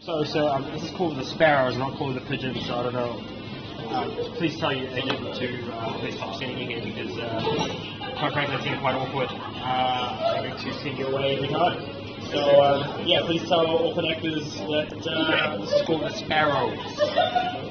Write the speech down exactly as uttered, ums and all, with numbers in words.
So, so um, this is called the sparrows, not called the pigeons. So I don't know. Uh, please tell your agent to uh, please stop sending you here because, uh, quite frankly, I think quite awkward uh, having to send you away every time. So um, yeah, please tell all connectors that uh, this is called the sparrows.